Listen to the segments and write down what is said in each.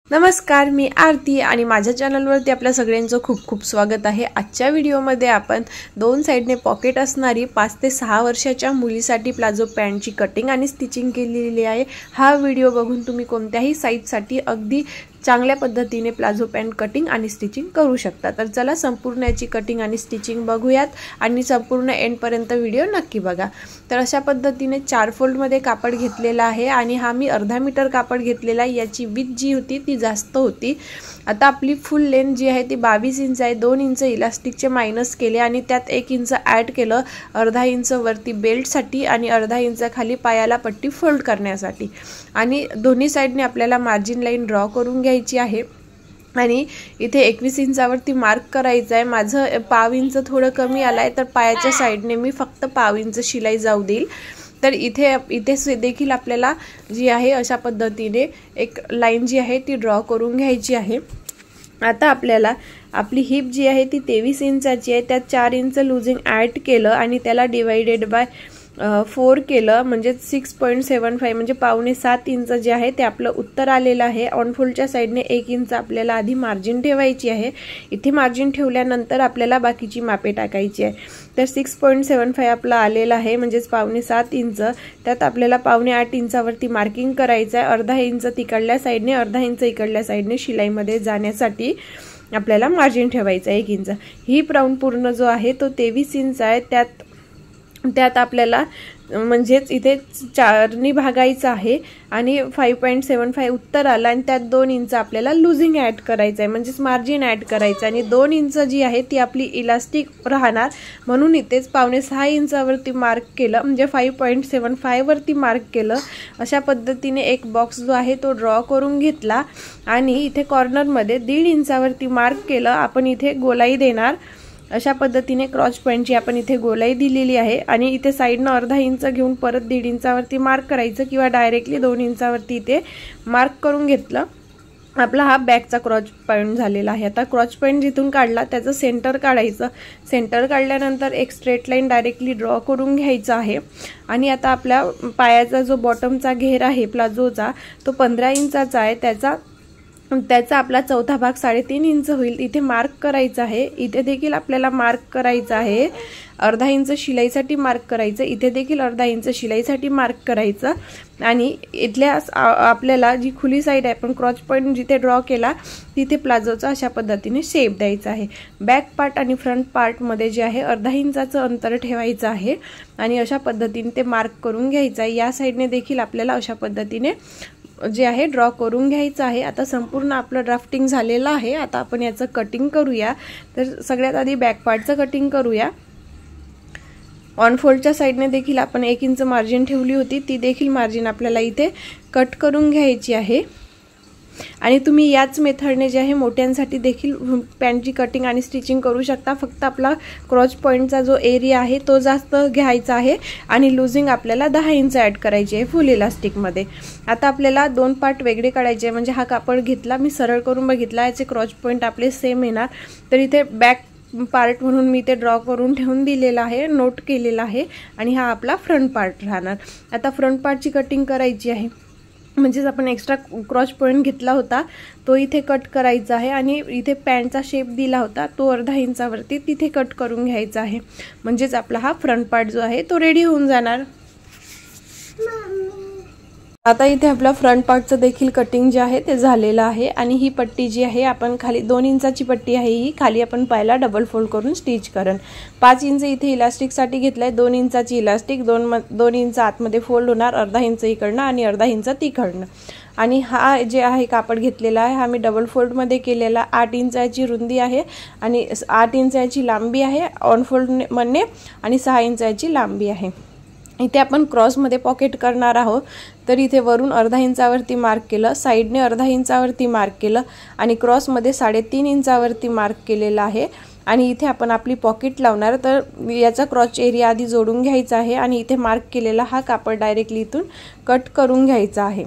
नमस्कार, मी आरती आणि माझ्या चॅनलवरती आपल्या सगळ्यांचं खूप खूप स्वागत आहे। आजच्या व्हिडिओमध्ये आपण दोन साइडने पॉकेट असणारी 5 ते 6 वर्षाच्या मुलीसाठी प्लाझो पॅन्टची कटिंग आणि स्टिचिंग केलेली आहे। हा व्हिडिओ बघून तुम्ही कोणत्याही साइजसाठी अगदी चांगल्या पद्धतीने प्लाझो पॅन्ट कटिंग आणि स्टिचिंग करू शकता। तर चला संपूर्ण याची कटिंग आणि स्टिचिंग बघूयात आणि संपूर्ण एंड पर्यंत व्हिडिओ नक्की बघा। तर अशा पद्धतीने 4 फोल्ड मध्ये कापड घेतलेला आहे आणि हा मी अर्धा मीटर कापड घेतलेला आहे। याची विड्थ जी होती ती जास्त होती। आता आपली फुल लेंथ जी आहे ती 22 इंच आहे। 2 इंच इलास्टिकचे मायनस केले आणि त्यात 1 इंच ॲड केलं अर्धा इंच वरती बेल्टसाठी आणि अर्धा इंच खाली पायाला पट्टी फोल्ड करण्यासाठी। आणि दोन्ही साइडने आपल्याला मार्जिन लाइन ड्रॉ करून घ्यायची आहे आणि इथे 21 इंचावरती मार्क करायचा आहे। माझं पाव इंच थोडं कमी आलाय तर पायाच्या साइडने मी फक्त पाव इंच शिलाई जाऊ देईल। तर इथे देखील आपल्याला जी आहे अशा पद्धतीने एक लाइन जी आहे ती ड्रॉ करून घ्यायची आहे। आता आपल्याला आपली हिप जी आहे ती 23 इंचाची आहे। त्यात 4 इंच लूजिंग ॲड केलं आणि त्याला डिवाइडेड बाय 4 केलं म्हणजे 6.75 म्हणजे पावणे 7 इंच जे आहे ते आपलं उत्तर आलेलं आहे। ऑन फोल्डच्या साइडने 1 इंच आपल्याला आधी मार्जिन ठेवायची आहे। इथे मार्जिन ठेवल्यानंतर आपल्याला बाकीची मापे टाकायची आहे। तर 6.75 आपला आलेला आहे म्हणजे पावणे 7 इंच। त्यात आपल्याला पावणे 8 इंचावरती मार्किंग करायचं आहे। अर्धा इंच तिकडल्या साइडने अर्धा इंच इकडल्या साइडने शिलाईमध्ये जाण्यासाठी आपल्याला मार्जिन ठेवायचं आहे 1 इंच। हिप राऊंड पूर्ण जो आहे तो 23 इंच आहे। त्यात आपल्याला म्हणजेच इथे 4 नी भागायचं आहे आणि 5.75 उत्तर आला आणि त्यात 2 इंच आपल्याला लूजिंग ॲड करायचं आहे म्हणजेच मार्जिन ॲड करायचं आणि 2 इंच जी आहे ती आपली इलास्टिक राहणार म्हणून इथेच पावणे 6 इंचावरती मार्क केलं म्हणजे 5.75 वरती मार्क केलं। अशा पद्धतीने एक बॉक्स जो आहे तो ड्रॉ करून घेतला आणि इथे कॉर्नरमध्ये 1.5 इंचावरती मार्क केलं। आपण इथे गोलाई देणार अशा पद्धतीने क्रॉच पॉइंटची आपण इथे गोलाई दिलेली आहे आणि इथे साइडनं अर्धा इंच घेऊन परत 1.5 इंचावरती मार्क करायचं किंवा डायरेक्टली 2 इंचावरती इथे मार्क करून घेतलं। आपला हा बॅकचा क्रॉच पॉइंट झालेला आहे। आता क्रॉच पॉइंट जिथून काढला त्याचं सेंटर काढायचं। सेंटर काढल्यानंतर एक स्ट्रेट लाइन डायरेक्टली ड्रॉ करून घ्यायचा आहे आणि आता आपल्या पायाचा जो बॉटमचा घेर आहे प्लाझोचा तो 15 इंचाचा आहे। त्याचा आपला चौथा भाग 3.5 इंच होईल। इथे मार्क करायचा आहे। इथे देखील आपल्याला मार्क करायचा आहे। अर्धा इंच शिलाईसाठी मार्क करायचं। इथे देखील अर्धा इंच शिलाईसाठी मार्क करायचं आणि इथल्या आपल्याला जी खुली साइड आहे आपण क्रॉच पॉइंट जिथे ड्रॉ केला तिथे प्लाझोचा अशा पद्धतीने शेप द्यायचा आहे। बॅक पार्ट आणि फ्रंट पार्ट मध्ये जे आहे अर्धा इंचाचं अंतर ठेवायचं आहे आणि अशा पद्धतीने ते मार्क करून घ्यायचं आहे। या साइडने देखील आपल्याला अशा पद्धतीने जे आहे ड्रॉ करून घ्यायचं आहे। आता संपूर्ण आपलं ड्राफ्टिंग झालेलं आहे। आता आपण याचं कटिंग करूया। तर सगळ्यात आधी बॅक पार्टचं कटिंग करूया। ऑन फोल्डच्या साइडने देखील आपण 1 इंच मार्जिन ठेवली होती ती देखील मार्जिन आपल्याला इथे कट करून घ्यायची आहे आणि तुम्ही याच मेथडने जे आहे मोठ्यांसाठी देखील पॅन्टची कटिंग आणि स्टिचिंग करू शकता। फक्त आपला क्रॉच पॉइंटचा जो एरिया आहे तो जास्त घ्यायचा आहे आणि लूजिंग आपल्याला 10 इंच ॲड करायची आहे फुल इलास्टिकमध्ये। आता आपल्याला 2 पार्ट वेगळे काढायचे म्हणजे हा कापड घेतला मी सरळ करून बघितला याचे क्रॉच पॉइंट आपले सेम येणार। तर इथे बॅक पार्ट म्हणून मी ते ड्रॉ करून ठेवून दिलेला आहे नोट केलेला आहे आणि हा आपला फ्रंट पार्ट राहणार। आता फ्रंट पार्टची कटिंग करायची आहे म्हणजेच आपण एक्स्ट्रा क्रॉच पॉइंट घेतला होता तो इथे कट करायचा आहे आणि इथे पॅन्टचा शेप दिला होता तो अर्धा इंचावरती तिथे कट करून घ्यायचा आहे म्हणजेच आपला हा फ्रंट पार्ट जो आहे तो रेडी होऊन जाणार। आता इथे आपला फ्रंट पार्टचं देखील कटिंग जे आहे ते झालेलं आहे आणि ही पट्टी जी आहे आपण खाली 2 इंचाची पट्टी आहे ही खाली आपण पायाला डबल फोल्ड करून स्टिच करण। 5 इंच इथे इलास्टिकसाठी घेतलाय। 2 इंचाची इलास्टिक 2 इंच आतमध्ये फोल्ड होणार अर्धा इंच इकडनं आणि अर्धा इंच तिकडनं आणि हा जे आहे कापड घेतलेला आहे हा मी डबल फोल्ड मध्ये केलेला 8 इंचाची रुंदी आहे आणि 8 इंचाची लांबी आहे ऑन फोल्ड मध्ये आणि 6 इंचाची लांबी आहे। इथे आपण क्रॉस मध्ये पॉकेट करणार आहोत तर इथे वरून अर्धा इंचावरती मार्क केलं साइडने अर्धा इंचावरती मार्क केलं आणि क्रॉस मध्ये 3.5 इंचावरती मार्क केलेला आहे आणि इथे आपण आपली पॉकेट लावणार। तर याचा क्रॉच एरिया आधी जोडून घ्यायचा आहे आणि इथे मार्क केलेला हा कापड डायरेक्टली इथून कट करून घ्यायचा आहे।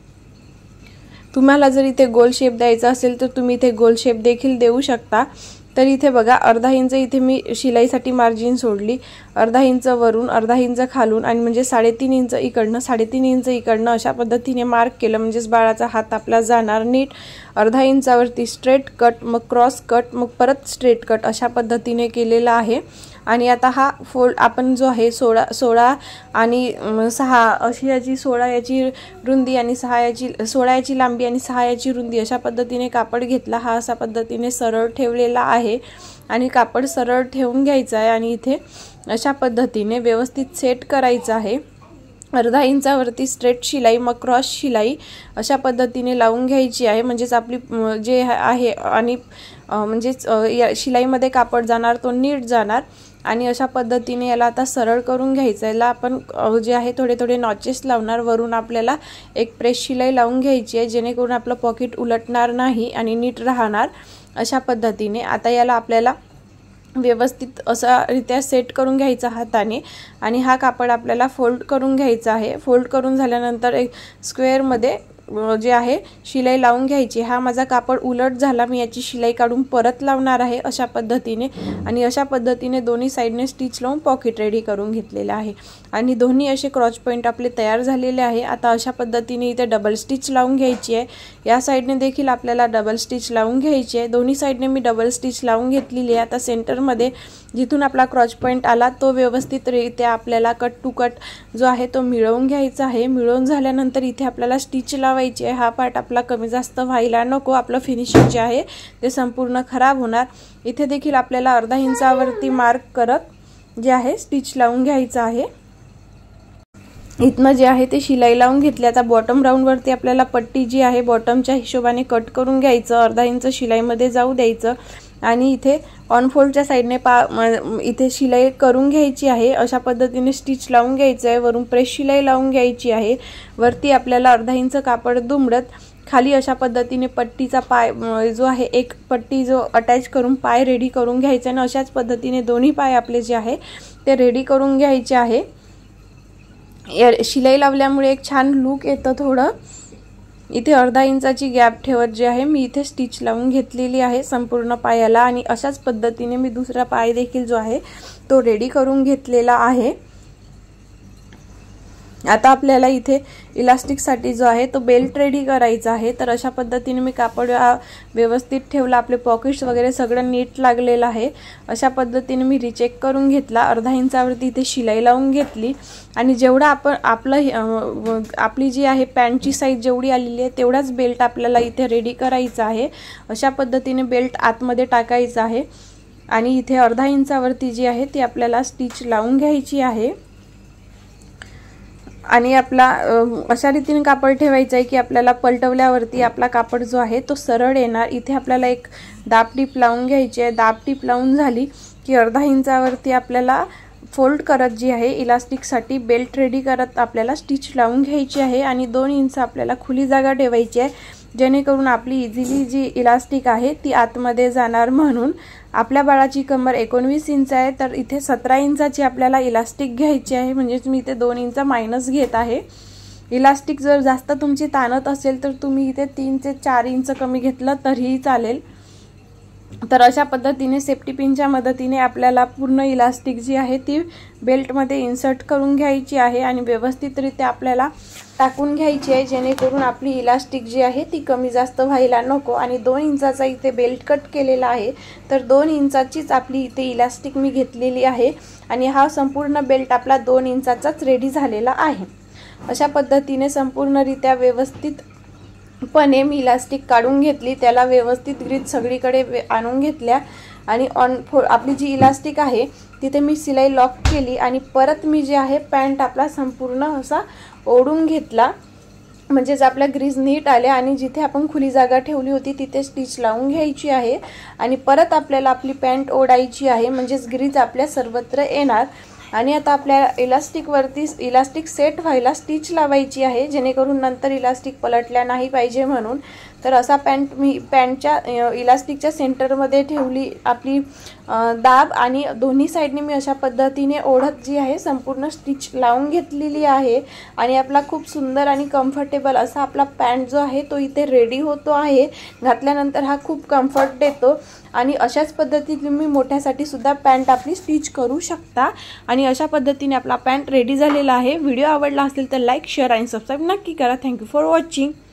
तुम्हाला जर इथे गोल शेप द्यायचा असेल तर तुम्ही इथे गोल शेप देखील देऊ शकता। तर इथे बघा अर्धा इंच इथे मी शिलाईसाठी मार्जिन सोडली, अर्धा इंच वरून, अर्धा इंच खालून आणि म्हणजे 3.5 इंच इकडनं, 3.5 इंच इकडनं अशा पद्धतीने मार्क केलं. म्हणजेच बाळाचा हात आपला जाणार नीट. अर्धा इंचावरती स्ट्रेट कट, मग क्रॉस कट, मग परत स्ट्रेट कट अशा पद्धतीने केलेला आहे. आणि आता हा फोल्ड आपण जो आहे 16 आणि 6 अशी याची 16 याची रुंदी आणि 16 याची लांबी आणि 6 याची रुंदी अशा पद्धतीने कापड घेतला. हा अशा पद्धतीने सरळ ठेवलेला आहे आणि कापड सरळ ठेवून घ्यायचं आहे आणि इथे अशा पद्धतीने व्यवस्थित सेट करायचं आहे. अर्धा इंचावरती स्ट्रेट शिलाई, मग क्रॉस शिलाई अशा पद्धतीने लावून घ्यायची आहे. म्हणजेच आपली जे आहे आणि म्हणजेच या शिलाईमध्ये कापड जाणार तो नीट जाणार. आणि अशा पद्धतीने याला आता सरळ करून घ्यायचं आहे. याला आपण जे आहे थोडे थोडे नॉचेस लावणार. वरून आपल्याला एक प्रेस शिलाई लावून घ्यायची आहे जेणेकरून आपलं पॉकेट उलटणार नाही आणि नीट राहणार अशा पद्धतीने. आता याला आपल्याला व्यवस्थित असा रित्या सेट करून घ्यायचा हाताने आणि हा कापड आपल्याला फोल्ड करून घ्यायचा आहे. फोल्ड करून झाल्यानंतर एक स्क्वेअरमध्ये जे आहे शिलाई लावून घ्यायची. हा माझा कापड उलट झाला, मी याची शिलाई काढून परत लावणार आहे अशा पद्धतीने. आणि अशा पद्धतीने दोन्ही साईडने स्टिच लावून पॉकेट रेडी करून घेतलेलं आहे. आणि दोन्ही असे क्रॉच पॉईंट आपले तयार झालेले आहे. आता अशा पद्धतीने इथे डबल स्टिच लावून घ्यायची आहे. या साईडने देखील आपल्याला डबल स्टिच लावून घ्यायची आहे. दोन्ही साईडने मी डबल स्टिच लावून घेतलेली आहे. आता सेंटरमध्ये जिथून आपला क्रॉच पॉईंट आला तो व्यवस्थितरित्या आपल्याला कट टू कट जो आहे तो मिळवून घ्यायचा आहे. मिळवून झाल्यानंतर इथे आपल्याला स्टिच लावायची आहे. हा पार्ट आपला कमी जास्त व्हायला नको, आपलं फिनिशिंग जे आहे ते संपूर्ण खराब होणार. इथे देखील आपल्याला अर्धा इंचावरती मार्क करत जे आहे स्टिच लावून घ्यायचं आहे. इथनं जे आहे ते शिलाई लावून घेतली. आता बॉटम राऊंडवरती आपल्याला पट्टी जी आहे बॉटमच्या हिशोबाने कट करून घ्यायचं. अर्धा इंच शिलाईमध्ये जाऊ द्यायचं आणि इथे ऑन फोल्डच्या साईडने इथे शिलाई करून घ्यायची आहे. अशा पद्धतीने स्टिच लावून घ्यायचं आहे. वरून प्रेस शिलाई लावून घ्यायची आहे. वरती आपल्याला अर्धा इंच कापड दुमडत खाली अशा पद्धतीने पट्टीचा पाय जो आहे एक पट्टी जो अटॅच करून पाय रेडी करून घ्यायचा आणि अशाच पद्धतीने दोन्ही पाय आपले जे आहे ते रेडी करून घ्यायचे आहे. शिलाई लावल्यामुळे एक छान लुक येतं थोडं. इथे अर्धा इंचाची गॅप ठेवत जे आहे मी इथे स्टिच लावून घेतलेली आहे संपूर्ण पायाला. आणि अशाच पद्धतीने मी दुसरा पाय देखील जो आहे तो रेडी करून घेतलेला आहे. आता आपल्याला इथे इलास्टिकसाठी जो आहे तो बेल्ट रेडी करायचा आहे. तर अशा पद्धतीने मी कापड व्यवस्थित ठेवला. आपले पॉकेट्स वगैरे सगळं नीट लागलेलं आहे. अशा पद्धतीने मी रिचेक करून घेतला. अर्धा इंचावरती इथे शिलाई लावून घेतली आणि जेवढा आपली जी आहे पॅन्टची साईज जेवढी आलेली आहे तेवढाच बेल्ट आपल्याला इथे रेडी करायचा आहे. अशा पद्धतीने बेल्ट आतमध्ये टाकायचा आहे आणि इथे अर्धा इंचावरती जी आहे ती आपल्याला स्टिच लावून घ्यायची आहे. आणि आपला अशा रीतीने कापड ठेवायचं आहे की आपल्याला पलटवल्यावरती आपला कापड जो आहे तो सरळ येणार. इथे आपल्याला एक दाब टीप लावून घ्यायची आहे. दाब टीप लावून झाली की अर्धा इंचावरती आपल्याला फोल्ड करत जी आहे इलास्टिकसाठी बेल्ट रेडी करत आपल्याला स्टिच लावून घ्यायची आहे. आणि 2 इंच आपल्याला खुली जागा ठेवायची आहे जेणेकरून आपली इझिली जी इलास्टिक आहे ती आतमध्ये जाणार. म्हणून आपल्या बाळाची कमर 19 इंच आहे तर इथे 17 इंचाची आपल्याला इलास्टिक घ्यायची आहे. म्हणजेच मी इथे 2 इंच मायनस घेत आहे. इलास्टिक जर जास्त तुमची ताणत असेल तर तुम्ही इथे 3 ते 4 इंच कमी घेतलं तरीही चालेल. तर अशा पद्धतीने सेफ्टी पिनच्या मदतीने आपल्याला पूर्ण इलास्टिक जी आहे ती बेल्टमध्ये इन्सर्ट करून घ्यायची आहे आणि व्यवस्थितरित्या आपल्याला टाकून घ्यायची आहे जेणेकरून आपली इलास्टिक जी आहे ती कमी जास्त व्हायला नको. आणि 2 इंचाचा इथे बेल्ट कट केलेला आहे तर 2 इंचाचीच आपली इथे इलास्टिक मी घेतलेली आहे आणि हा संपूर्ण बेल्ट आपला 2 इंचाचाच रेडी झालेला आहे. अशा पद्धतीने संपूर्णरित्या व्यवस्थितपणे मी इलास्टिक काढून घेतली. त्याला व्यवस्थित ग्रीज सगळीकडे आणून घेतल्या आणि आपली जी इलास्टिक आहे तिथे मी शिलाई लॉक केली आणि परत मी जे आहे पॅन्ट आपला संपूर्ण असा ओढून घेतला. म्हणजेच आपल्या ग्रीज नीट आल्या आणि जिथे आपण खुली जागा ठेवली होती तिथे स्टिच लावून घ्यायची आहे आणि परत आपल्याला आपली पॅन्ट ओढायची आहे. म्हणजेच ग्रीज आपल्या सर्वत्र येणार. आणि आता आपल्या इलास्टिकवरती इलास्टिक सेट व्हायला स्टिच लावायची आहे जेणेकरून नंतर इलास्टिक पलटल्या नाही पाहिजे म्हणून. तर असा मी पॅन्टच्या इलास्टिकच्या सेंटरमध्ये ठेवली आपली दाब आणि दोन्ही साईडने मी अशा पद्धतीने ओढत जी आहे संपूर्ण स्टिच लावून घेतलेली आहे आणि आपला खूप सुंदर आणि कम्फर्टेबल असा आपला पॅन्ट जो आहे तो इथे रेडी होतो आहे। घातल्यानंतर हा खूप कम्फर्ट देतो आणि अशाच पद्धतीने तुम्ही मोठ्यासाठी सुद्धा पॅन्ट आपली स्टिच करू शकता। आणि अशा पद्धतीने आपला पॅन्ट रेडी झालेला आहे। व्हिडिओ आवडला असेल तर लाईक शेअर आणि सबस्क्राइब नक्की करा। Thank you for watching.